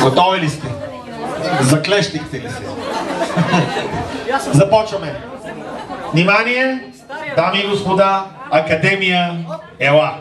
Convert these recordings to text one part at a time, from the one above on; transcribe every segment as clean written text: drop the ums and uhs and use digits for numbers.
Готови ли сте? Заклещихте ли се? Започваме. Внимание, дами и господа, Академия Ела!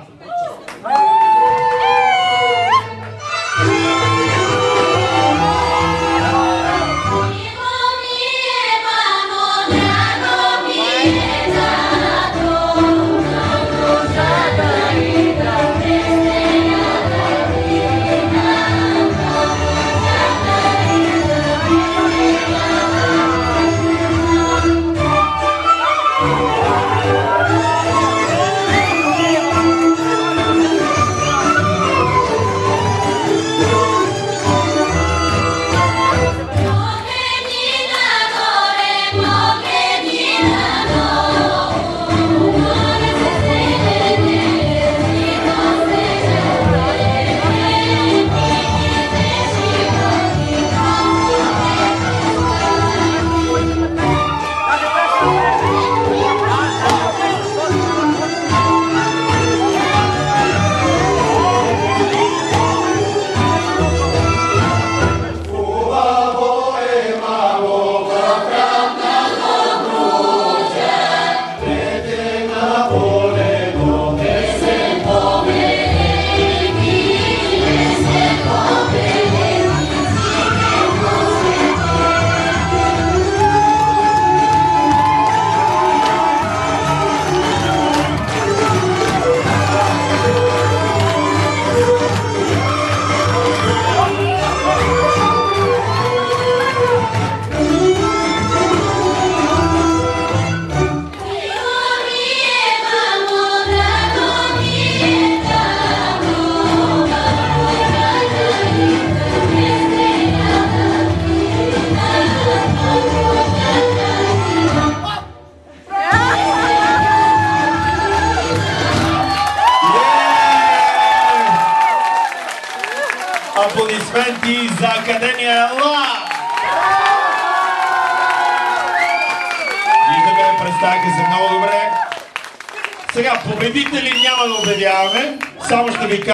Аплодисменти за Академия Ела! И да ме представяте се много добре. Сега победители няма да обявяваме, само ще ви кажа.